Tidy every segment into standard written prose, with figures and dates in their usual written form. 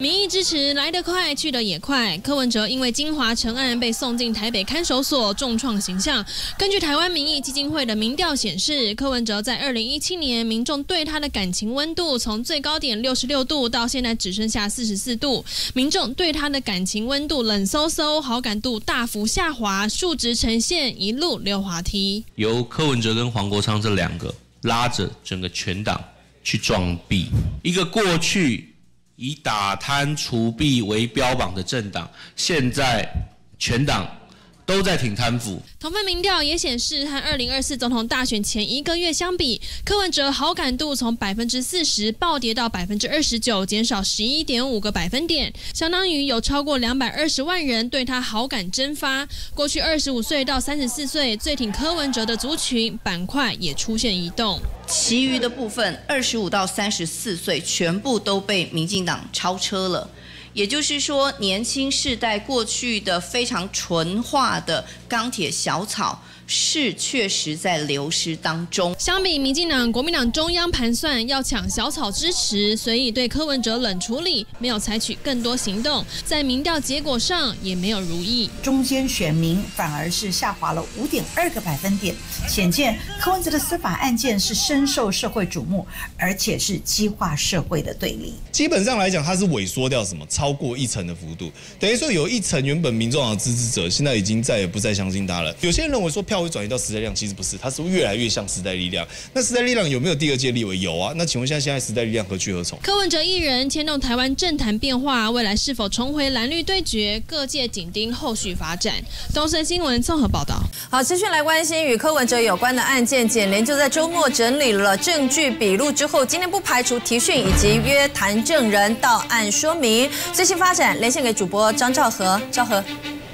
民意支持来得快，去得也快。柯文哲因为金华城案被送进台北看守所，重创形象。根据台湾民意基金会的民调显示，柯文哲在2017年民众对他的感情温度从最高点66度到现在只剩下44度，民众对他的感情温度冷飕飕，好感度大幅下滑，数值呈现一路溜滑梯。 由柯文哲跟黄国昌这两个拉着整个全党去撞壁，一个过去以打贪除弊为标榜的政党，现在全党都在挺贪腐。 同份民调也显示，和2024总统大选前1个月相比，柯文哲好感度从40%暴跌到29%，减少11.5个百分点，相当于有超过220万人对他好感蒸发。过去25岁到34岁最挺柯文哲的族群板块也出现移动， 其余的部分25到34岁全部都被民进党超车了。也就是说，年轻世代过去的非常纯化的钢铁小草是确实在流失当中。 相比民进党、国民党中央盘算要抢小草支持，所以对柯文哲冷处理，没有采取更多行动，在民调结果上也没有如意。 中间选民反而是下滑了5.2个百分点，显见柯文哲的司法案件是深受社会瞩目，而且是激化社会的对立。 基本上来讲，它是萎缩掉什么？超过1成的幅度，等于说有1成原本民众党的支持者，现在已经再也不再相信他了。有些人认为说票会转移到时代力量，其实不是，它是越来越像时代力量。那时代力量有没有第二届立委？有啊。那请问现在时代力量何去何从？ 柯文哲一人牵动台湾政坛变化，未来是否重回蓝绿对决？各界紧盯后续发展。东森新闻综合报道。 好，持续来关心与柯文哲有关的案件，检联就在周末整理了证据笔录之后，今天不排除提讯以及约谈证人到案说明。最新发展连线给主播张兆和，兆和。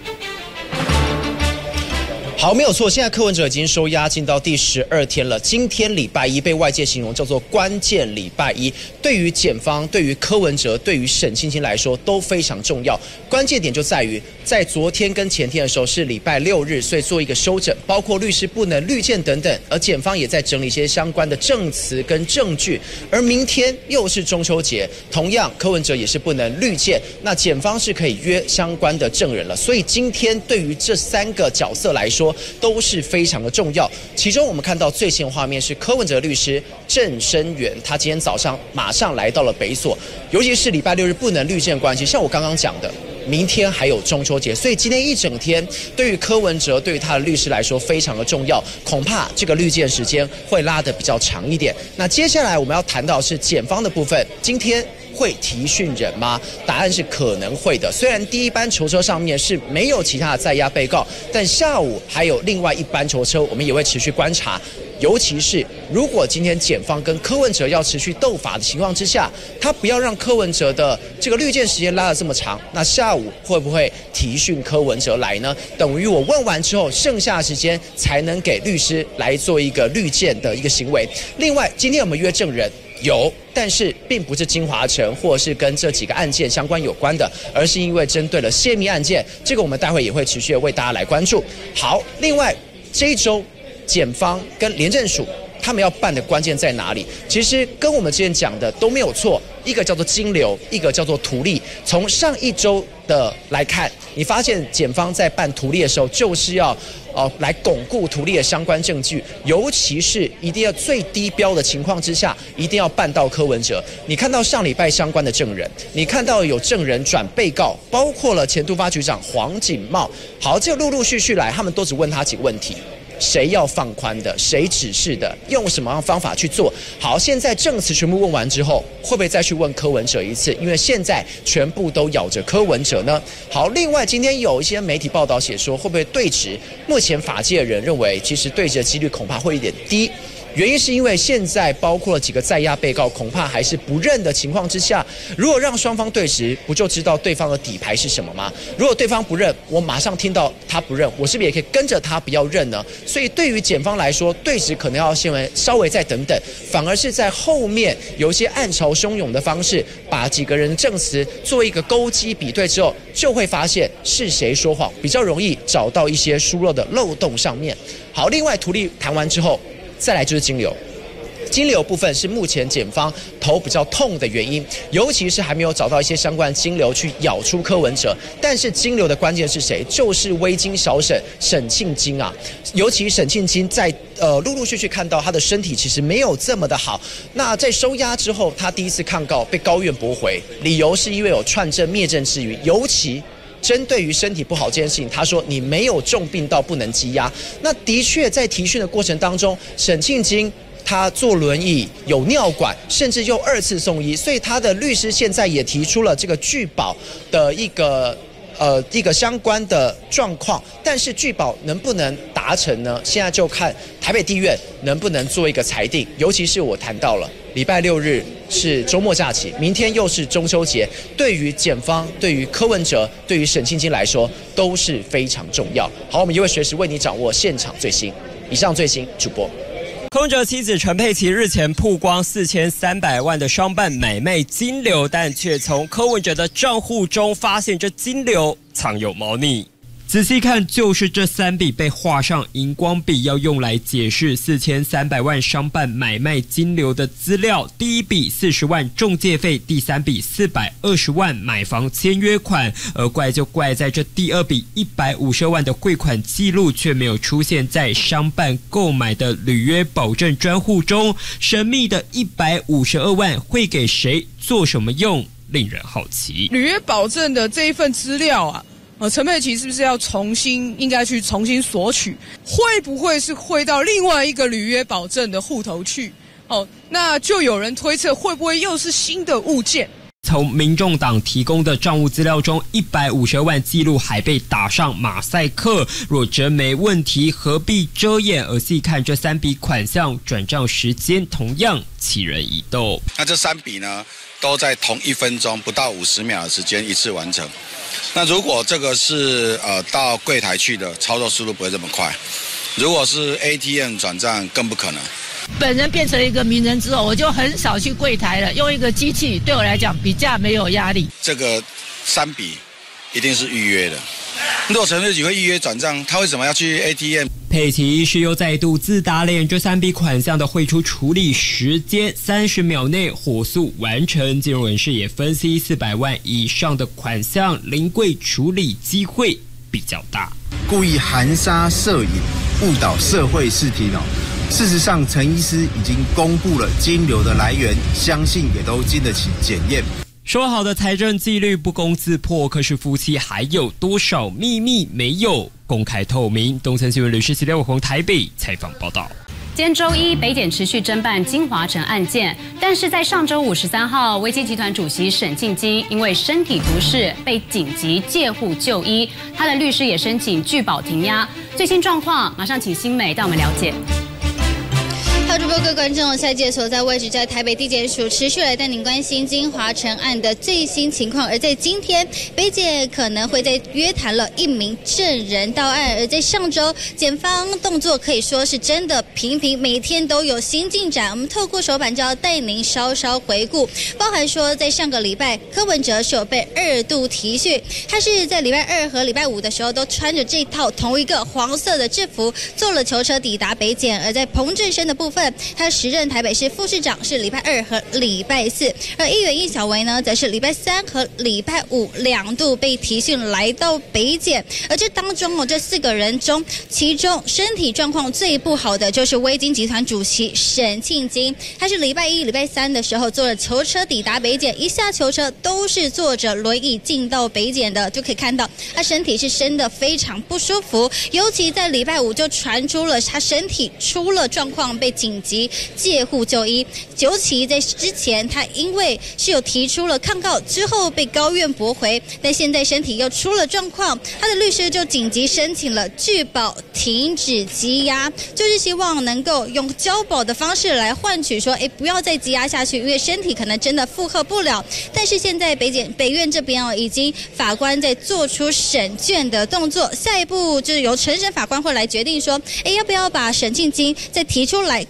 好，没有错，现在柯文哲已经收押进到第12天了。今天礼拜一被外界形容叫做关键礼拜一，对于检方、对于柯文哲、对于沈清清来说都非常重要。关键点就在于，在昨天跟前天的时候是礼拜6日，所以做一个收整，包括律师不能律见等等，而检方也在整理一些相关的证词跟证据。而明天又是中秋节，同样柯文哲也是不能律见，那检方是可以约相关的证人了。所以今天对于这3个角色来说，都是非常的重要。其中我们看到最新画面是柯文哲律师郑生源，他今天早上马上来到了北所，尤其是礼拜6日不能律见关系，像我刚刚讲的，明天还有中秋节，所以今天一整天对于柯文哲、对于他的律师来说非常的重要，恐怕这个律见时间会拉得比较长一点。那接下来我们要谈到的是检方的部分，今天会提讯人吗？答案是可能会的。虽然第一班囚车上面是没有其他的在押被告，但下午还有另外一班囚车，我们也会持续观察。尤其是如果今天检方跟柯文哲要持续斗法的情况之下，他不要让柯文哲的这个律见时间拉得这么长，那下午会不会提讯柯文哲来呢？等于我问完之后，剩下的时间才能给律师来做一个律见的一个行为。另外，今天我们约证人。有，但是并不是金华城或是跟这几个案件相关有关的，而是因为针对了泄密案件，这个我们待会也会持续的为大家来关注。好，另外这一周检方跟廉政署他们要办的关键在哪里？其实跟我们之前讲的都没有错，一个叫做金流，一个叫做图利。从上一周的来看，你发现检方在办图利的时候，就是要来巩固图利的相关证据，尤其是一定要最低标的情况之下，一定要办到柯文哲。你看到上礼拜相关的证人，你看到有证人转被告，包括了前督发局长黄锦茂。好，这陆陆续续来，他们都只问他几个问题。谁要放宽的？谁指示的？用什么样的方法去做？好，现在证词全部问完之后，会不会再去问柯文哲一次？因为现在全部都咬着柯文哲呢。好，另外今天有一些媒体报道写说，会不会对质？目前法界人认为，其实对质的几率恐怕会有点低。原因是因为现在包括了几个在押被告，恐怕还是不认的情况之下，如果让双方对质，不就知道对方的底牌是什么吗？如果对方不认，我马上听到他不认，我是不是也可以跟着他不要认呢？所以对于检方来说，对质可能要稍微再等等，反而是在后面有一些暗潮汹涌的方式，把几个人的证词做一个勾稽比对之后，就会发现是谁说谎，比较容易找到一些疏漏的漏洞上面。好，另外图利谈完之后，再来就是金流。 金流部分是目前检方头比较痛的原因，尤其是还没有找到一些相关金流去咬出柯文哲。但是金流的关键是谁？就是微金小沈沈庆金啊，尤其沈庆金在陆陆续续看到他的身体其实没有这么的好。那在收押之后，他第一次抗告被高院驳回，理由是因为有串证灭证之余，尤其针对于身体不好这件事情，他说你没有重病到不能羁押。那的确在提讯的过程当中，沈庆金他坐轮椅有尿管，甚至又2次送医，所以他的律师现在也提出了这个拒保的一个相关的状况，但是拒保能不能达成呢？现在就看台北地院能不能做一个裁定。尤其是我谈到了礼拜6日是周末假期，明天又是中秋节，对于检方、对于柯文哲、对于沈庆金来说都是非常重要。好，我们也会随时为你掌握现场最新。以上最新主播。 柯文哲妻子陈佩琪日前曝光4300万的商办买卖金流，但却从柯文哲的账户中发现这金流藏有猫腻。仔细看，就是这3笔被画上荧光笔，要用来解释4300万商办买卖金流的资料。第一笔40万中介费，第3笔420万买房签约款，而怪就怪在这第2笔150万的汇款记录却没有出现在商办购买的履约保证专户中。神秘的152万会给谁做什么用，令人好奇。 履约保证的这一份资料啊。陈佩琪是不是要应该去重新索取？会不会是汇到另外一个履约保证的户头去？那就有人推测，会不会又是新的物件？ 从民众党提供的账务资料中，150万记录还被打上马赛克。若真没问题，何必遮掩？而细看这3笔款项转账时间，同样起人疑窦。 那这3笔呢，都在同1分钟不到50秒的时间一次完成。那如果这个是到柜台去的，操作速度不会这么快。如果是 ATM 转账，更不可能。 本人变成一个名人之后，我就很少去柜台了，用一个机器对我来讲比较没有压力。 这个3笔一定是预约的。如果陈佩琪会预约转账，他为什么要去 ATM？ 佩琪是又再度自打脸，这3笔款项的汇出处理时间30秒内火速完成。金融人士也分析，400万以上的款项临柜处理机会比较大， 故意含沙射影，误导社会视听哦。事实上，陈医师已经公布了金流的来源，相信也都经得起检验。 说好的财政纪律不攻自破，可是夫妻还有多少秘密没有公开透明？东森新闻律师廖伟宏台北采访报道。 今天周一，北检持续侦办金华城案件，但是在上周5、13号，威基集团主席沈庆金因为身体不适被紧急戒护就医，他的律师也申请拒保停押。最新状况，马上请新美带我们了解。 主播各位观众，下届所在位置在台北地检署，持续来带您关心金华城案的最新情况。而在今天，北检可能会在约谈了1名证人到案。而在上周，检方动作可以说是真的频频，每天都有新进展。我们透过手板就要带您稍稍回顾，包含说在上个礼拜，柯文哲是有被2度提讯，他是在礼拜2和礼拜5的时候都穿着这套同一个黄色的制服，坐了囚车抵达北检。而在彭振声的部分，他时任台北市副市长，是礼拜2和礼拜4，而议员易小维呢，则是礼拜3和礼拜52度被提讯来到北检。而这当中这4个人中，其中身体状况最不好的就是威金集团主席沈庆金，他是礼拜1、礼拜3的时候坐了囚车抵达北检，一下囚车都是坐着轮椅进到北检的，就可以看到他身体是真的非常不舒服，尤其在礼拜5就传出了他身体出了状况，被紧急戒护就医。尤其在之前，他因为是有提出了抗告，之后被高院驳回，但现在身体又出了状况，他的律师就紧急申请了拒保停止羁押，就是希望能够用交保的方式来换取说，不要再羁押下去，因为身体可能真的负荷不了。但是现在北院这边已经法官在做出审卷的动作，下一步就是由承审法官会来决定说，要不要把沈庆金再提出来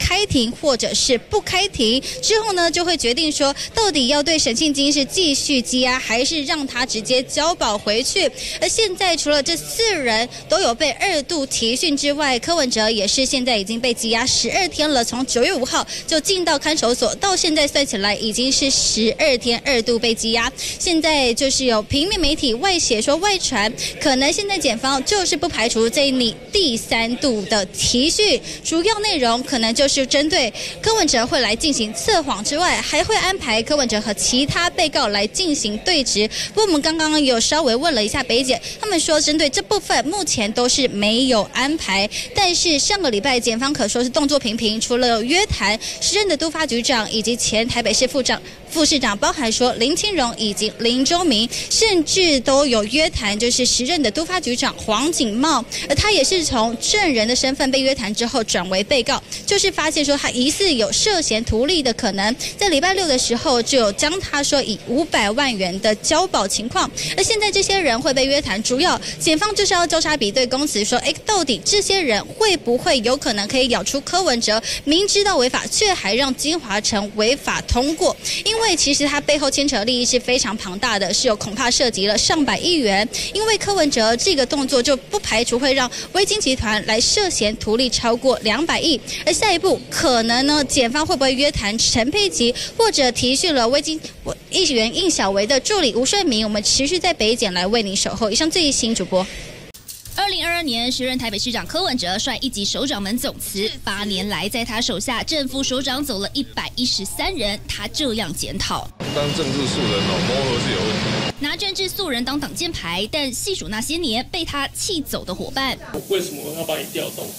开庭或者是不开庭，之后呢就会决定说到底要对沈庆京是继续羁押，还是让他直接交保回去。而现在除了这4人都有被2度提讯之外，柯文哲也是现在已经被羁押12天了，从9月5号就进到看守所，到现在算起来已经是12天2度被羁押。现在就是有平面媒体外写说外传，可能现在检方就是不排除这你第3度的提讯，主要内容可能就是针对柯文哲会来进行测谎之外，还会安排柯文哲和其他被告来进行对质。不过我们刚刚有稍微问了一下北检，他们说针对这部分目前都是没有安排，但是上个礼拜检方可说是动作频频，除了约谈时任的督发局长以及前台北市副市长，包含说林清荣以及林周明，甚至都有约谈就是时任的督发局长黄景茂，而他也是从证人的身份被约谈之后转为被告，就是发现说他疑似有涉嫌图利的可能，在礼拜6的时候就有将他说以500万元的交保情况。而现在这些人会被约谈，主要检方就是要交叉比对供词，说到底这些人会不会有可能可以咬出柯文哲明知道违法却还让金华城违法通过，因为其实他背后牵扯利益是非常庞大的，是有恐怕涉及了上百亿元，因为柯文哲这个动作就不排除会让威金集团来涉嫌图利超过200亿，而下一步可能呢，检方会不会约谈陈佩琪，或者提讯了威金议员应小维的助理吴顺明，我们持续在北检来为您守候。以上最新主播。 2022年，时任台北市长柯文哲率1级首长们总辞，8年来在他手下正副首长走了113人，他这样检讨： 当政治素人磨合是有问题。 拿政治素人当挡箭牌，但细数那些年被他气走的伙伴， 为什么要把你调动？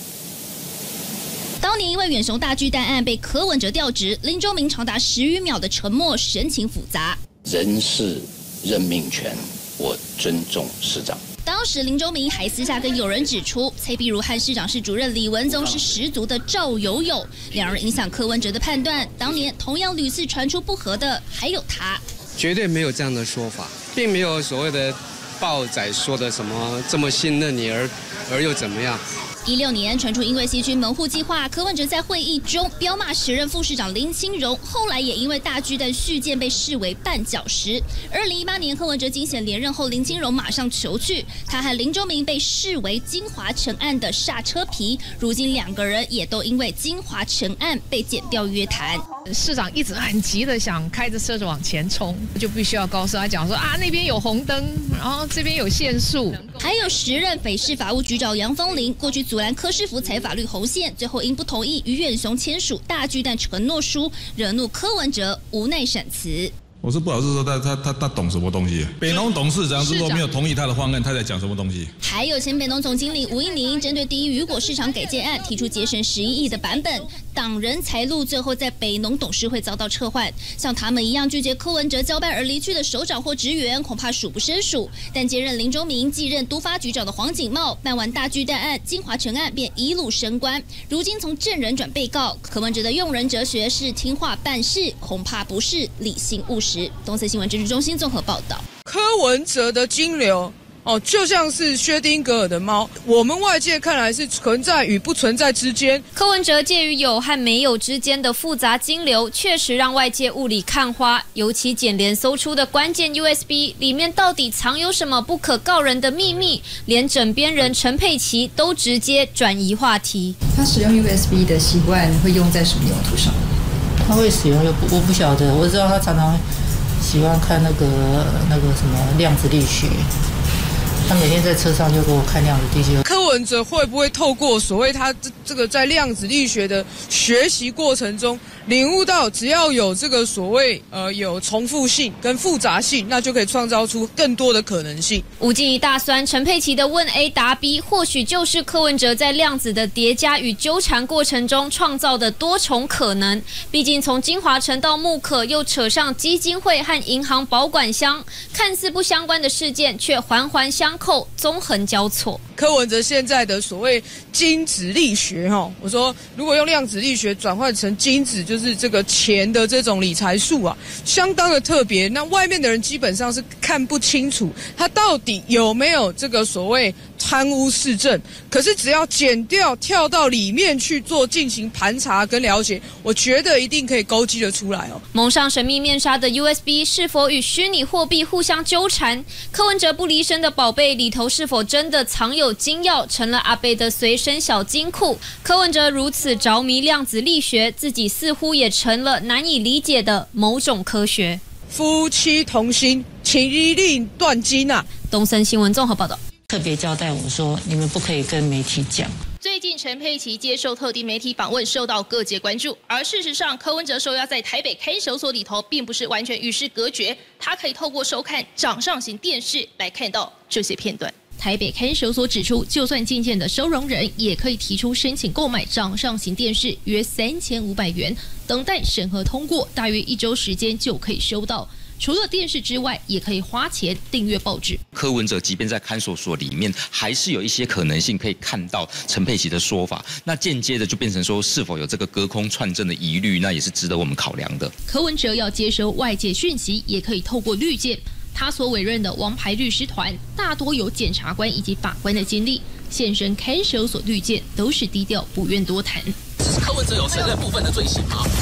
当年因为远雄大巨蛋案被柯文哲调职，林周明长达10余秒的沉默，神情复杂。 人事任命权，我尊重市长。 当时林周明还私下跟友人指出，蔡壁如和市长室主任李文宗是十足的赵友友，两人影响柯文哲的判断。当年同样屡次传出不和的还有他， 绝对没有这样的说法，并没有所谓的报仔说的什么这么信任你而又怎么样。 16年传出因为西区门户计划，柯文哲在会议中彪骂时任副市长林清荣，后来也因为大巨蛋续建被视为绊脚石。2018年柯文哲惊险连任后，林清荣马上求去，他和林周明被视为金华城案的刹车皮，如今2个人也都因为金华城案被检调约谈。 市长一直很急的想开着车子往前冲，就必须要告诉他讲说啊，那边有红灯，然后这边有限速。 还有时任北市法务局长杨丰林，过去阻拦柯市府踩法律红线，最后因不同意与远雄签署大巨蛋承诺书，惹怒柯文哲，无奈闪辞。 我是不好意思说他懂什么东西？北农董事长如果没有同意他的方案，他在讲什么东西？ 还有前北农总经理吴英宁针对第一雨果市场改建案提出节省11亿的版本，党人财路最后在北农董事会遭到撤换。像他们一样拒绝柯文哲交办而离去的首长或职员，恐怕数不胜数。但接任林周明继任督发局长的黄景茂，办完大巨蛋案、金华城案便一路升官，如今从证人转被告。柯文哲的用人哲学是听话办事，恐怕不是理性务实。东森新闻政治中心综合报道。 柯文哲的金流就像是薛丁格尔的猫，我们外界看来是存在与不存在之间。 柯文哲介于有和没有之间的复杂金流，确实让外界雾里看花。尤其检联搜出的关键 USB 里面到底藏有什么不可告人的秘密，连枕边人陈佩琪都直接转移话题。 他使用 USB 的习惯会用在什么用途上？ 他会使用我不晓得，我知道他常常喜欢看那个什么量子力学。他每天在车上就给我看量子力学。 柯文哲会不会透过所谓他这个在量子力学的学习过程中，领悟到只要有这个所谓有重复性跟复杂性，那就可以创造出更多的可能性。 无尽一大酸，陈佩琪的问 A 答 B， 或许就是柯文哲在量子的叠加与纠缠过程中创造的多重可能。毕竟从金华城到木可，又扯上基金会和银行保管箱，看似不相关的事件，却环环相扣，纵横交错。 柯文哲现在的所谓精子力学我说如果用量子力学转换成精子，就是就是这个钱的这种理财术啊，相当的特别。那外面的人基本上是看不清楚他到底有没有这个所谓贪污事政。可是只要剪掉，跳到里面去进行盘查跟了解，我觉得一定可以勾稽得出来哦。 蒙上神秘面纱的 USB 是否与虚拟货币互相纠缠？柯文哲不离身的宝贝里头是否真的藏有金钥，成了阿贝的随身小金库？柯文哲如此着迷量子力学，自己似乎也成了难以理解的某种科学。 夫妻同心，请一令断金啊！ 东森新闻综合报道。 特别交代我说，你们不可以跟媒体讲。 最近陈佩琪接受特定媒体访问，受到各界关注。而事实上，柯文哲受邀在台北看守所里头，并不是完全与世隔绝，他可以透过收看掌上型电视来看到这些片段。台北看守所指出，就算禁见的收容人，也可以提出申请购买掌上型电视，约3500元，等待审核通过，大约1周时间就可以收到。除了电视之外，也可以花钱订阅报纸。 柯文哲即便在看守所里面，还是有一些可能性可以看到陈佩琪的说法，那间接的就变成说是否有这个隔空串证的疑虑，那也是值得我们考量的。 柯文哲要接收外界讯息，也可以透过绿箭。他所委任的王牌律师团，大多有检察官以及法官的经历，现身看守所绿箭都是低调，不愿多谈。 柯文哲有承认部分的罪行吗？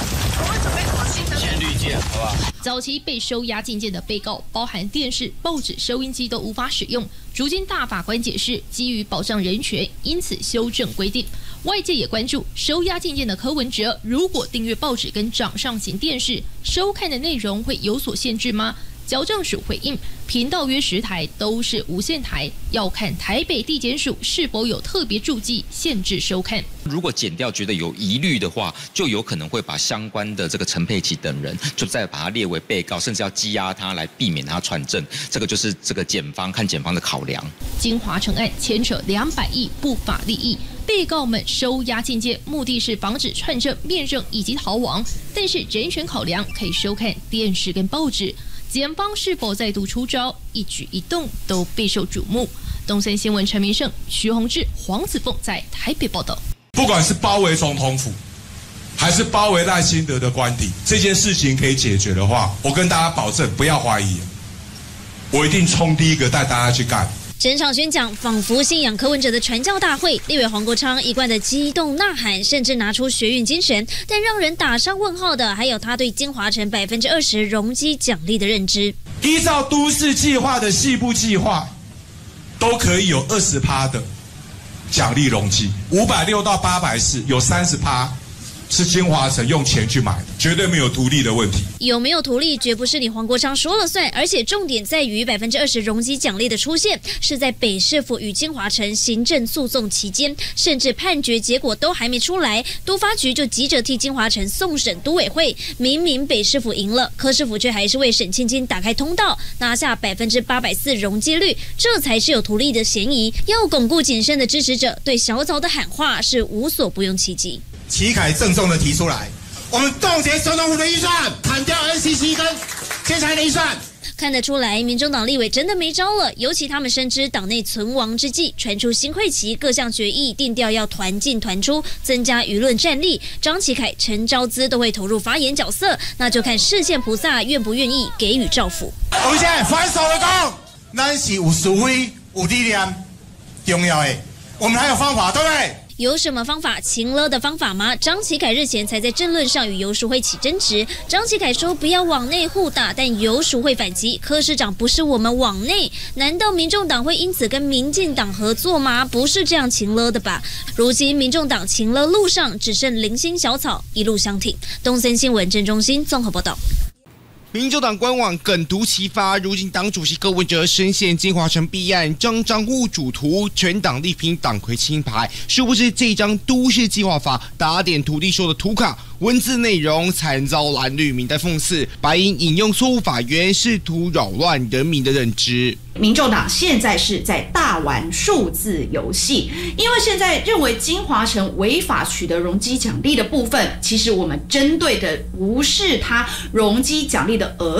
先绿箭，好吧。 早期被收押禁见的被告，包含电视、报纸、收音机都无法使用。如今大法官解释，基于保障人权，因此修正规定。外界也关注收押禁见的柯文哲，如果订阅报纸跟掌上型电视，收看的内容会有所限制吗？矫正署回应，频道约10台都是无线台，要看台北地检署是否有特别注记限制收看。 如果检调觉得有疑虑的话，就有可能会把相关的这个陈佩琪等人，就再把他列为被告，甚至要羁押他来避免他串证。这个就是这个检方的考量。 金华城案牵扯200亿不法利益。被告们收押禁见，目的是防止串证、面证以及逃亡。但是人权考量，可以收看电视跟报纸。检方是否再度出招，一举一动都备受瞩目。东森新闻陈明胜、徐宏志、黄子凤在台北报道。 不管是包围总统府，还是包围赖清德的官邸，这件事情可以解决的话，我跟大家保证，不要怀疑，我一定冲第一个带大家去干。 整场宣讲仿佛信仰柯文哲的传教大会，立委黄国昌一贯的激动呐喊，甚至拿出学运精神。但让人打上问号的，还有他对金华城20%容积奖励的认知。 依照都市计划的细部计划，都可以有20%的奖励容积，560到840有30%。是金华城用钱去买的，绝对没有图利的问题。 有没有图利，绝不是你黄国昌说了算，而且重点在于20%容积奖励的出现，是在北市府与金华城行政诉讼期间，甚至判决结果都还没出来，都发局就急着替金华城送审都委会。明明北市府赢了，柯市府却还是为沈清金打开通道，拿下840%容积率，这才是有图利的嫌疑。要巩固谨慎的支持者，对小藻的喊话是无所不用其极。 齐凯郑重的提出来，我们冻结总统府的预算，砍掉 NCC 跟监察的预算。 看得出来，民众党立委真的没招了，尤其他们深知党内存亡之际，传出新会期各项决议定调要团进团出，增加舆论战力。张启凯、陈昭姿都会投入发言角色，那就看视线菩萨愿不愿意给予照拂。 我们现在反手的讲，咱是有思维、有力量，重要的，我们还有方法，对不对？ 有什么方法？情勒的方法吗？张启凯日前才在政论上与游淑慧起争执。张启凯说不要往内互打，但游淑慧反击，柯市长不是我们往内，难道民众党会因此跟民进党合作吗？不是这样情勒的吧？如今民众党情勒路上只剩零星小草，一路相挺。东森新闻郑中心综合报道。 民众党官网梗图齐发，如今党主席柯文哲深陷金华城弊案，张户主图，全党力拼党魁青牌。殊不知这张都市计划法打点土地说的图卡，文字内容惨遭蓝绿民代讽刺，白银引用错误法源，试图扰乱人民的认知。 民众党现在是在大玩数字游戏，因为现在认为金华城违法取得容积奖励的部分，其实我们针对的不是它容积奖励的额度，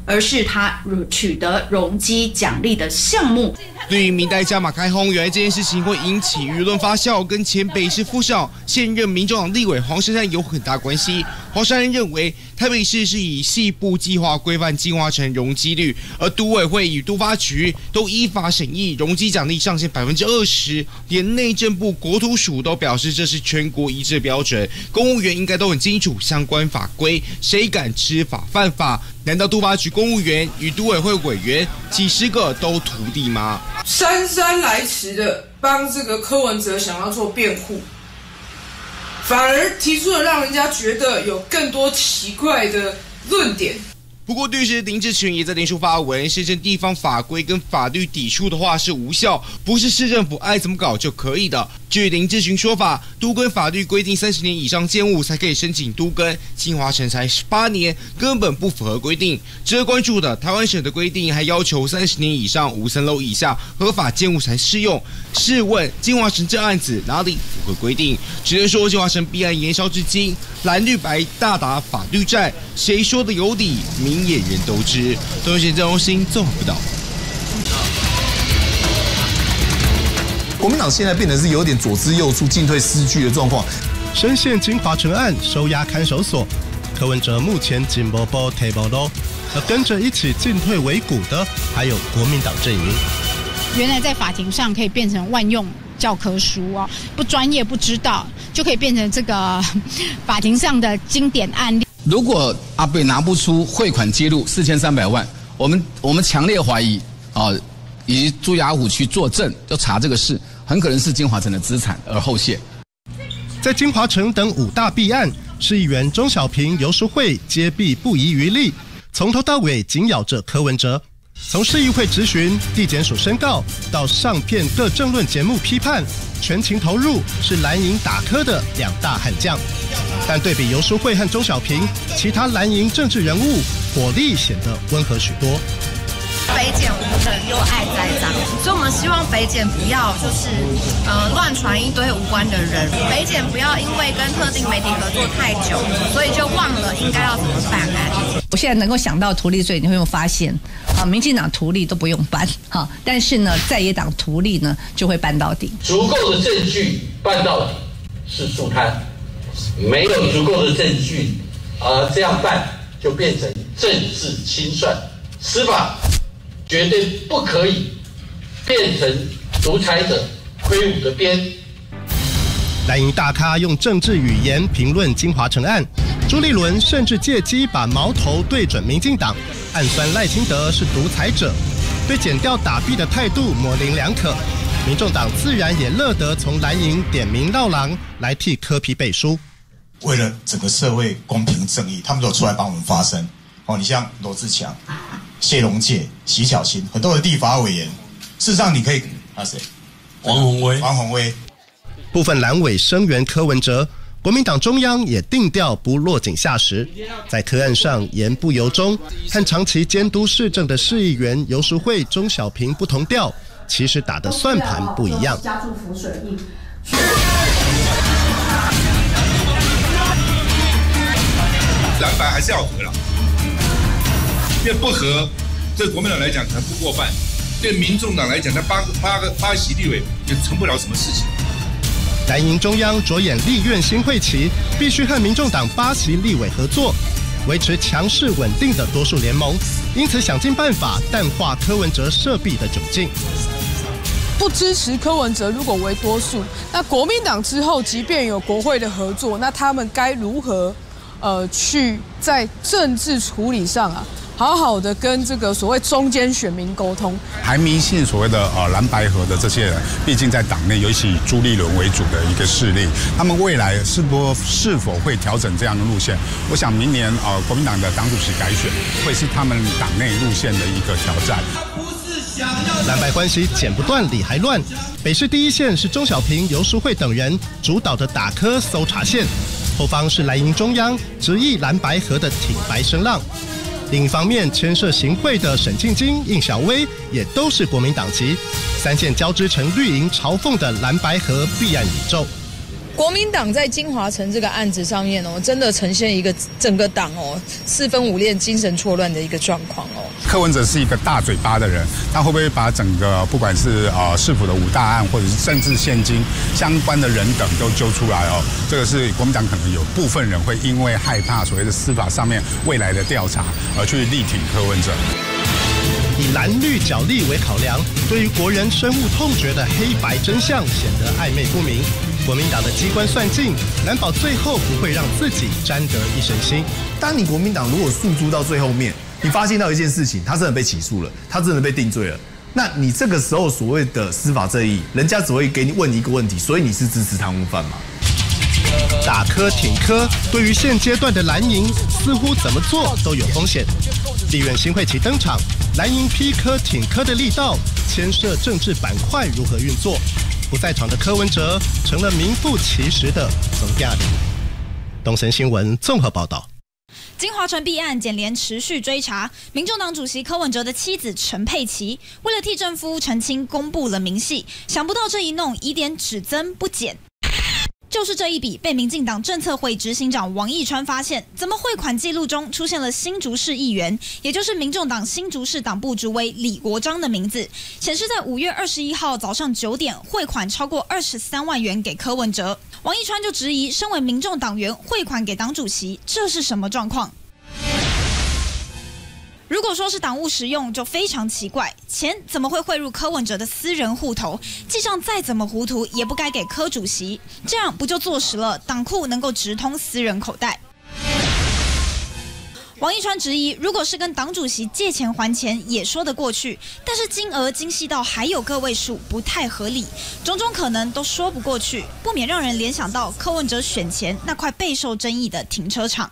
而是他取得容积奖励的项目。 对于民代加码开轰，原来这件事情会引起舆论发酵，跟前北市副市长、现任民众党立委黄珊珊有很大关系。黄珊珊认为，台北市是以细部计划规范精华城容积率，而都委会与都发局都依法审议容积奖励上限20%，连内政部国土署都表示这是全国一致标准，公务员应该都很清楚相关法规，谁敢知法犯法？难道都发局公务员与都委会委员几十个都徒弟吗？ 姗姗来迟的帮这个柯文哲想要做辩护，反而提出了让人家觉得有更多奇怪的论点。 不过，律师林志群也在脸书发文，声称地方法规跟法律抵触的话是无效，不是市政府爱怎么搞就可以的。据林志群说法，都更法律规定30年以上建物才可以申请都更，金华城才18年，根本不符合规定。值得关注的，台湾省的规定还要求30年以上5层楼以下合法建物才适用。试问金华城这案子哪里符合规定？只能说金华城弊案延烧至今，蓝绿白大打法律战，谁说的有理？明眼人都知。东森郑荣兴综合报道。 国民党现在变得是有点左支右绌、进退失据的状况。 深陷金华城案收押看守所，柯文哲目前紧波波提波喽，而跟着一起进退维谷的还有国民党阵营。 原来在法庭上可以变成万用教科书哦，不专业不知道就可以变成这个法庭上的经典案例。 如果阿北拿不出汇款记录4300万，我们强烈怀疑以及朱雅虎去作证，要查这个事，很可能是金华城的资产而后谢。 在金华城等5大弊案，市议员钟小平、游淑慧皆避不遗余力，从头到尾紧咬着柯文哲。从市议会质询、地检署申告，到上片各政论节目批判，全情投入，是蓝营打柯的2大悍将。但对比游淑慧和钟小平，其他蓝营政治人物火力显得温和许多。 北检无能又爱栽赃，所以我们希望北检不要就是乱传一堆无关的人，北检不要因为跟特定媒体合作太久，所以就忘了应该要怎么办案。 我现在能够想到图利罪，你会有发现民进党图利都不用办但是呢，在野党图利呢就会办到底。 足够的证据办到底是速贪，没有足够的证据这样办就变成政治清算，司法绝对不可以变成独裁者挥舞的鞭。 蓝营大咖用政治语言评论金华城案，朱立伦甚至借机把矛头对准民进党，暗酸赖清德是独裁者，对检调打弊的态度模棱两可。民众党自然也乐得从蓝营点名绕狼来替柯 P 背书。 为了整个社会公平正义，他们都有出来帮我们发声。你像罗志强、谢龙介、徐巧芯，很多的地法委员，事实上你可以谁？ 王宏威。 部分蓝委声援柯文哲，国民党中央也定调不落井下石，在柯案上言不由衷，和长期监督市政的市议员游淑慧、钟小平不同调，其实打的算盘不一样。 加注浮水印。 蓝白还是要合了，因为不合，对国民党来讲可能不过半，对民众党来讲，那八席立委也成不了什么事情。 蓝营中央着眼立院新会期，必须和民众党8席立委合作，维持强势稳定的多数联盟，因此想尽办法淡化柯文哲涉弊的窘境。 不支持柯文哲如果为多数，那国民党之后即便有国会的合作，那他们该如何去在政治处理上好好的跟这个所谓中间选民沟通？ 还迷信所谓的蓝白合的这些人，毕竟在党内尤其以朱立伦为主的一个势力，他们未来是否会调整这样的路线？我想明年国民党的党主席改选会是他们党内路线的一个挑战。 蓝白关系剪不断理还乱，北市第一线是钟小平、游淑慧等人主导的打柯搜查线，后方是蓝营中央执意蓝白合的挺白声浪。另一方面，牵涉行贿的沈庆金、应小薇也都是国民党籍，3线交织成绿营嘲讽的蓝白合弊案宇宙。 国民党在金华城这个案子上面真的呈现一个整个党四分五裂、精神错乱的一个状况柯文哲是一个大嘴巴的人，他会不会把整个不管是市府的5大案，或者是政治现金相关的人等都揪出来这个是国民党可能有部分人会因为害怕所谓的司法上面未来的调查而去力挺柯文哲。 以蓝绿角力为考量，对于国人深恶痛绝的黑白真相显得暧昧不明。国民党的机关算尽，难保最后不会让自己沾得一身腥。 当你国民党如果诉诸到最后面，你发现到一件事情，他真的被起诉了，他真的被定罪了，那你这个时候所谓的司法正义，人家只会给你问你一个问题，所以你是支持贪污犯吗？ 打柯挺柯，对于现阶段的蓝营，似乎怎么做都有风险。立院新会期登场，蓝营批柯挺柯的力道，牵涉政治板块如何运作。不在场的柯文哲成了名副其实的总亚里。东森新闻综合报道。 金华城弊案，检联持续追查。民众党主席柯文哲的妻子陈佩琪，为了替政夫澄清，公布了明细。想不到这一弄，疑点只增不减。就是这一笔被民进党政策会执行长王义川发现，怎么汇款记录中出现了新竹市议员，也就是民众党新竹市党部主委李国章的名字，显示在5月21号早上9点汇款超过23万元给柯文哲。王义川就质疑，身为民众党员汇款给党主席，这是什么状况？如果说是党务使用，就非常奇怪，钱怎么会汇入柯文哲的私人户头？记账再怎么糊涂，也不该给柯主席，这样不就坐实了党库能够直通私人口袋？王义川质疑，如果是跟党主席借钱还钱，也说得过去，但是金额精细到还有个位数，不太合理，种种可能都说不过去，不免让人联想到柯文哲选前那块备受争议的停车场。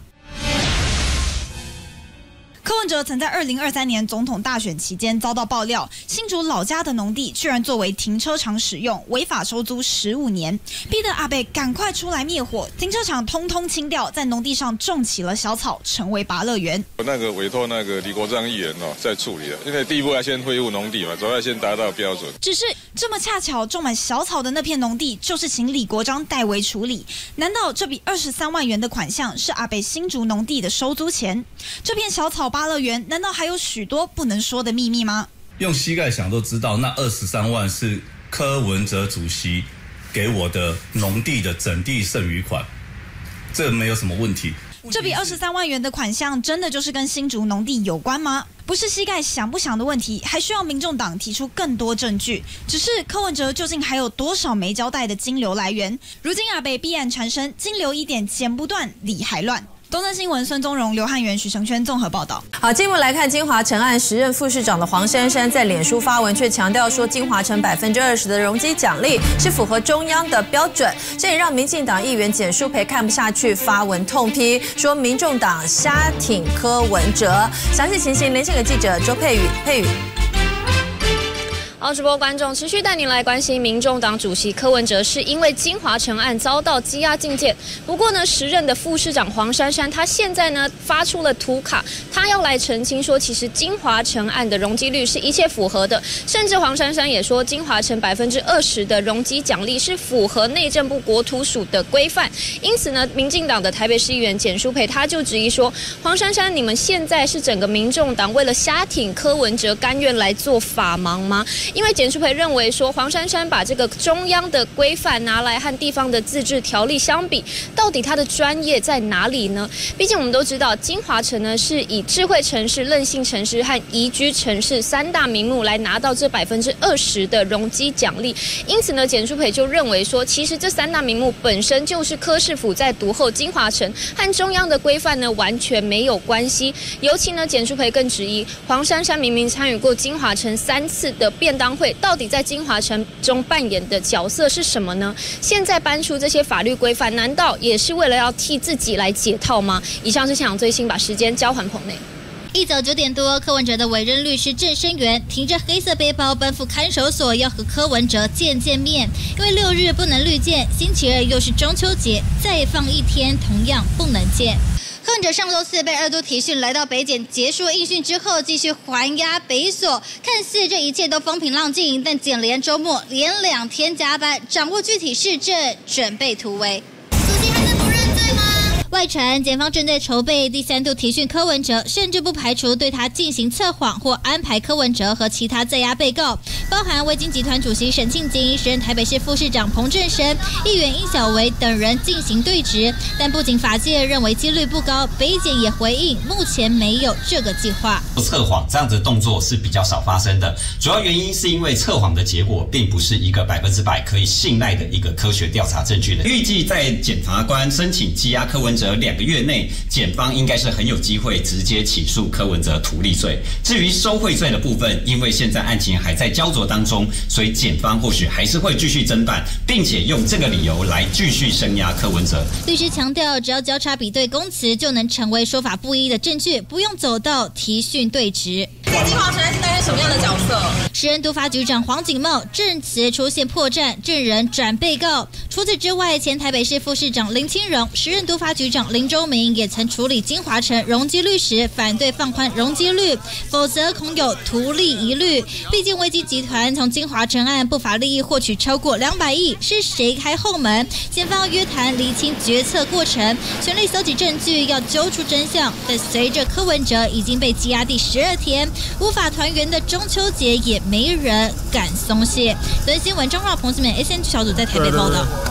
柯文哲曾在2023年总统大选期间遭到爆料，新竹老家的农地居然作为停车场使用，违法收租15年，逼得阿伯赶快出来灭火，停车场通通清掉，在农地上种起了小草，成为芭乐园。 那个委托那个李国章议员在处理了，因为第一步要先恢复农地嘛，总要先达到标准。 只是这么恰巧种满小草的那片农地，就是请李国章代为处理。难道这笔23万元的款项是阿伯新竹农地的收租钱？这片小草芭乐园难道还有许多不能说的秘密吗？ 用膝盖想都知道，那23万是柯文哲主席给我的农地的整地剩余款，这没有什么问题。 这笔23万元的款项真的就是跟新竹农地有关吗？不是膝盖想不想的问题，还需要民众党提出更多证据。只是柯文哲究竟还有多少没交代的金流来源？如今阿北弊案缠身，金流一点剪不断，理还乱。东森新闻孙宗荣、刘汉元、许成轩综合报道。 好，进一步来看金华城案，时任副市长的黄珊珊在脸书发文，却强调说金华城20%的容积奖励是符合中央的标准，这也让民进党议员简舒培看不下去，发文痛批，说民众党瞎挺柯文哲。详细情形连线给记者周佩宇。 直播观众持续带您来关心，民众党主席柯文哲是因为金华城案遭到羁押禁见。不过呢，时任的副市长黄珊珊，他现在呢发出了图卡，他要来澄清说，其实金华城案的容积率是一切符合的，甚至黄珊珊也说，金华城20%的容积奖励是符合内政部国土署的规范。因此呢，民进党的台北市议员简舒培他就质疑说，黄珊珊，你们现在是整个民众党为了瞎挺柯文哲，甘愿来做法盲吗？因为简舒培认为说，黄珊珊把这个中央的规范拿来和地方的自治条例相比，到底他的专业在哪里呢？毕竟我们都知道，金华城呢是以智慧城市、韧性城市和宜居城市3大名目来拿到这20%的容积奖励。因此呢，简舒培就认为说，其实这3大名目本身就是柯市府在读后金华城和中央的规范呢完全没有关系。尤其呢，简舒培更质疑黄珊珊明明参与过金华城3次的便当会，到底在金华城中扮演的角色是什么呢？现在搬出这些法律规范，难道也是为了要替自己来解套吗？以上是现场最新，把时间交还棚内。 一早9点多，柯文哲的委任律师郑生源提着黑色背包奔赴看守所，要和柯文哲见面。因为6日不能绿见，星期2又是中秋节，再放1天，同样不能见。 柯文哲上周四被2度提讯，来到北检结束应讯之后，继续还押北所。看似这一切都风平浪静，但检联周末连2天加班，掌握具体事证，准备突围。外传检方正在筹备第3度提讯柯文哲，甚至不排除对他进行测谎或安排柯文哲和其他在押被告，包含威金集团主席沈庆京、时任台北市副市长彭振声、议员殷小维等人进行对质。但不仅法界认为几率不高，北检也回应目前没有这个计划。 测谎这样子的动作是比较少发生的，主要原因是因为测谎的结果并不是一个100%可以信赖的一个科学调查证据的。预计在检察官申请羁押柯文哲2个月内，检方应该是很有机会直接起诉柯文哲图利罪。至于收贿罪的部分，因为现在案情还在焦灼当中，所以检方或许还是会继续侦办，并且用这个理由来继续声押柯文哲。 律师强调，只要交叉比对供词，就能成为说法不一的证据，不用走到提讯对质。 金华城是担任什么样的角色？ 时任督发局长黄景茂证词出现破绽，证人转被告。除此之外，前台北市副市长林清荣、时任督发局长林周明也曾处理金华城容积率时，反对放宽容积率，否则恐有图利疑虑。毕竟威基集团从金华城案不法利益获取超过200亿，是谁开后门？检方约谈厘清决策过程，全力搜集证据，要揪出真相。但随着柯文哲已经被羁押第12天，无法团圆的中秋节也没人敢松懈。本新闻张浩、彭思美 SNG 小组在台北报道。